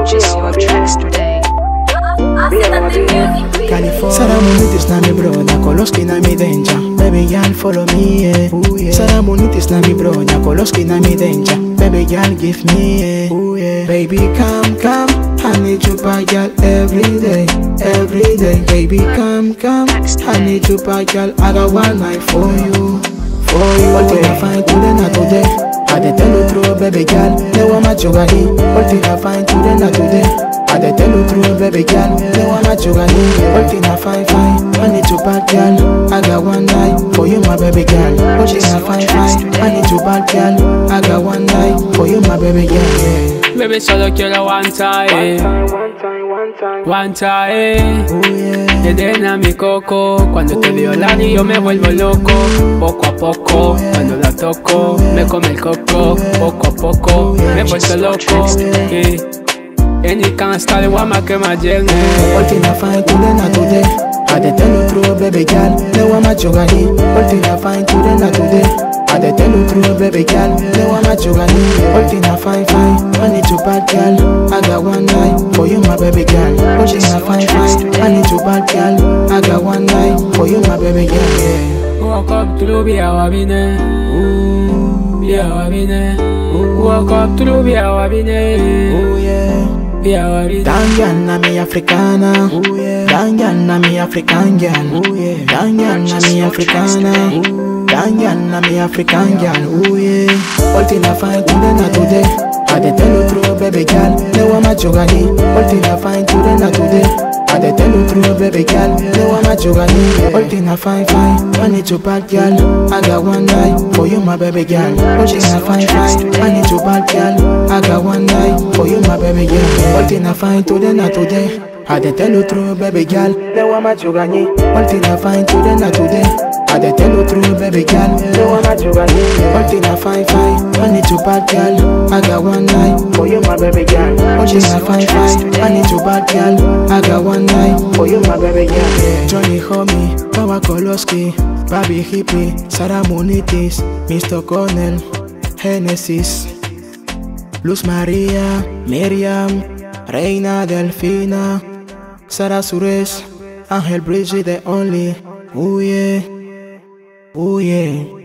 purchase your tracks today. Saramonitis na mi bronya, Koloski na mi danger. Baby girl follow me, yeah. Ooh, yeah. Saramonitis na mi bronya, Koloski na mi danger. Baby girl give me, yeah. Ooh, yeah. Baby come, come, I need you back, girl, every day, every day. Baby come, come, I need you back, girl. I got one night for you, for you. All thing I find today, not today. I dey tell you true, baby girl. They want my sugar in. All thing I find today, not today. I dey tell you true, baby girl. They want my sugar in. All thing I find fine. I need you back, girl. I got one night for you, my baby girl. All thing I find fine. I need you back, girl. I got one night for you, my baby girl. Yeah. Baby, solo quiero one time, one time. Oh, yeah. Te drena mi coco. Cuando te veo la yo me vuelvo loco. Poco a poco, cuando la toco, me come el coco. Poco a poco, me vuelvo loco. And you can't start the one que my journey. All thing I find today, not today. I dey tell you true, baby girl. They want my sugar in. All thing I find today, not today. I dey tell you true, baby girl. They want my sugar in. All thing I find fine. I need you bad, girl. I got one night for you, my baby girl. All thing I find fine. I need you bad, girl. I got one night for you, my baby girl. Yeah. Walk up to the via wabine. Via wabine. Walk up to the via wabine. Oh yeah. Dangan na mi Africana, Dangan na mi African girl, Dangan na mi Africana, Dangan na mi African girl, oh yeah. All thing I find today, not today. I dey tell you true, baby girl. They want my sugar in. All thing I find today, not today. I dey tell you true, baby girl. They want my sugar in. All thing I find fine. I need you bad, girl. I got one night for you, my baby girl. All thing I find fine. I need you bad, girl. I got one night for you, my baby girl. All thing I find today, not today. I dey tell you true, baby girl. They want my sugar in. All thing I find today, not today. I dey tell you true, baby girl. They want my sugar in. All thing I find fine. I need you bad, girl. I got one night for you, my baby girl. All thing I find fine. I need you bad, girl. I got one night for you, my baby girl. Johnny Homie, Papa Koloski, Baby Hippie, Saramonitis, Mr. Cornell, Genesis, Luz Maria, Miriam, Reina Delfina, Sara Suresh, Angel Bridget the only. Oh yeah, oh yeah.